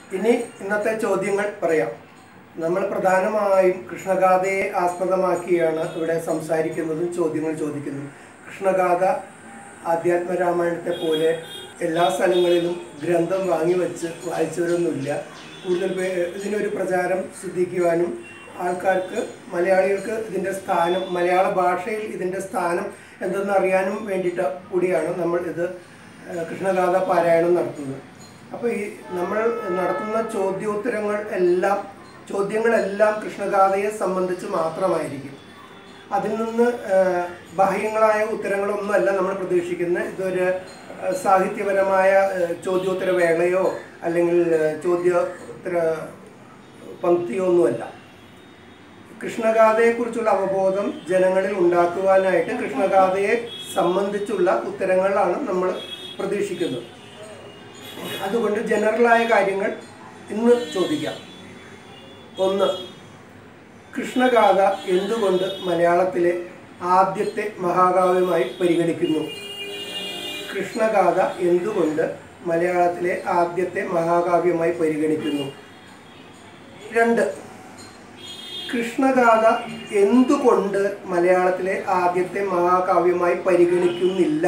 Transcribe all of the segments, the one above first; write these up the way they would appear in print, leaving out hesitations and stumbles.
ഇനി ഇന്നത്തെ ചോദ്യങ്ങൾ പറയാം. നമ്മൾ പ്രധാനമായും കൃഷ്ണഗാഥയെ ആസ്പദമാക്കിയാണ് ഇവിടെ സംസാരിക്കുന്നതും ചോദ്യങ്ങൾ ചോദിക്കുന്നതും. കൃഷ്ണഗാഥ ആധ്യാത്മരാമായണത്തെ പോലെ എല്ലാ സ്ഥലങ്ങളിലും ഗ്രന്ഥം വാങ്ങിവെച്ച് വായിച്ചവരൊന്നുമില്ല. കൂടുതൽ ഇതിനൊരു പ്രചാരം സിദ്ധിക്കുവാനും ആൾക്കാർക്ക് മലയാളികൾക്ക് ഇതിൻ്റെ സ്ഥാനം, മലയാള ഭാഷയിൽ ഇതിൻ്റെ സ്ഥാനം എന്തെന്നറിയാനും വേണ്ടിയിട്ട് കൂടിയാണ് നമ്മൾ ഇത് കൃഷ്ണഗാഥ പാരായണം നടത്തുന്നത്. അപ്പോൾ ഈ നമ്മൾ നടത്തുന്ന ചോദ്യങ്ങളെല്ലാം കൃഷ്ണഗാഥയെ സംബന്ധിച്ച് മാത്രമായിരിക്കും. അതിൽ നിന്ന് ബാഹ്യങ്ങളായ ഉത്തരങ്ങളൊന്നുമല്ല നമ്മൾ പ്രതീക്ഷിക്കുന്നത്. ഇതൊരു സാഹിത്യപരമായ ചോദ്യോത്തര വേളയോ അല്ലെങ്കിൽ ചോദ്യോത്തര പങ്ക്തിയോ ഒന്നുമല്ല. കൃഷ്ണഗാഥയെക്കുറിച്ചുള്ള അവബോധം ജനങ്ങളിൽ ഉണ്ടാക്കുവാനായിട്ട് കൃഷ്ണഗാഥയെ സംബന്ധിച്ചുള്ള ഉത്തരങ്ങളാണ് നമ്മൾ പ്രതീക്ഷിക്കുന്നത്. അതുകൊണ്ട് ജനറലായ കാര്യങ്ങൾ ഇന്ന് ചോദിക്കാം. 1. കൃഷ്ണഗാഥ എന്തുകൊണ്ട് മലയാളത്തിലെ ആദ്യത്തെ മഹാകാവ്യമായി പരിഗണിക്കുന്നു? കൃഷ്ണഗാഥ എന്തുകൊണ്ട് മലയാളത്തിലെ ആദ്യത്തെ മഹാകാവ്യമായി പരിഗണിക്കുന്നു? 2. കൃഷ്ണഗാഥ എന്തുകൊണ്ട് മലയാളത്തിലെ ആദ്യത്തെ മഹാകാവ്യമായി പരിഗണിക്കുന്നില്ല?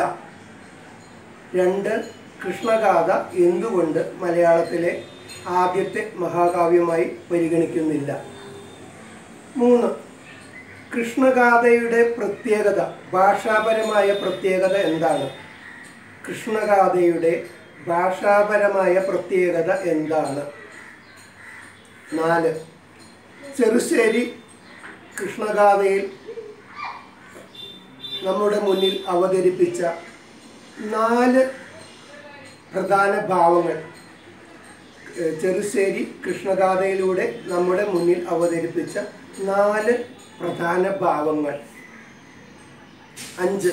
2. കൃഷ്ണഗാഥ എന്തുകൊണ്ട് മലയാളത്തിലെ ആദ്യത്തെ മഹാകാവ്യമായി പരിഗണിക്കുന്നില്ല? 3. കൃഷ്ണഗാഥയുടെ പ്രത്യേകത, ഭാഷാപരമായ പ്രത്യേകത എന്താണ്? കൃഷ്ണഗാഥയുടെ ഭാഷാപരമായ പ്രത്യേകത എന്താണ്? 4. ചെറുശ്ശേരി കൃഷ്ണഗാഥയിൽ നമ്മുടെ മുന്നിൽ അവതരിപ്പിച്ച 4 പ്രധാന ഭാവങ്ങൾ, ചെറുശ്ശേരി കൃഷ്ണഗാഥയിലൂടെ നമ്മുടെ മുന്നിൽ അവതരിപ്പിച്ച 4 പ്രധാന ഭാവങ്ങൾ. 5.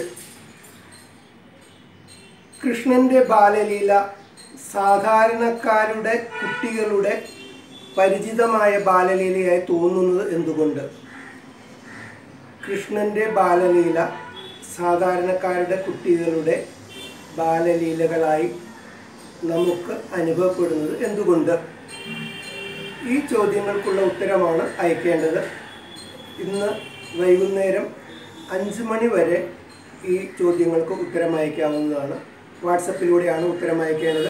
കൃഷ്ണന്റെ ബാലലീല സാധാരണക്കാരുടെ കുട്ടികളുടെ പരിചിതമായ ബാലലീലയായി തോന്നുന്നത് എന്തുകൊണ്ട്? കൃഷ്ണന്റെ ബാലലീല സാധാരണക്കാരുടെ കുട്ടികളുടെ ബാലലീലകളായി നമുക്ക് അനുഭവപ്പെടുന്നത് എന്തുകൊണ്ട്? ഈ ചോദ്യങ്ങൾക്കുള്ള ഉത്തരമാണ് അയക്കേണ്ടത്. ഇന്ന് വൈകുന്നേരം 5 മണി വരെ ഈ ചോദ്യങ്ങൾക്ക് ഉത്തരം അയക്കാവുന്നതാണ്. വാട്സപ്പിലൂടെയാണ് ഉത്തരം അയക്കേണ്ടത്.